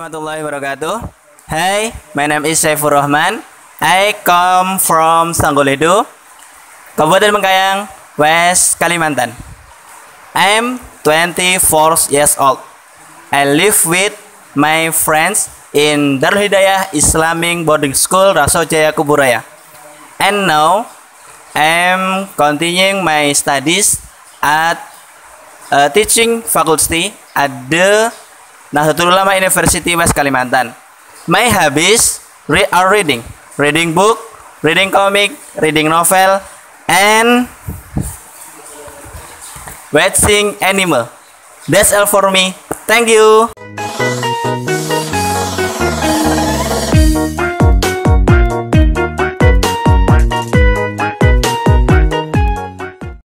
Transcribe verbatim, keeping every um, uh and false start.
warahmatullahi wabarakatuh. Hi, my name is Saifur Rahman. I come from Sanggoledo, Kabupaten Bengkayang, West Kalimantan. I'm twenty-four years old. I live with my friends in Darul Hidayah Islamic Boarding School, Raso Jaya Kuburaya. And now, I'm continuing my studies at a teaching faculty at the Nahdlatul Ulama University West Kalimantan. My hobbies re are reading, reading book, reading comic, reading novel, and watching animal. That's all for me. Thank you.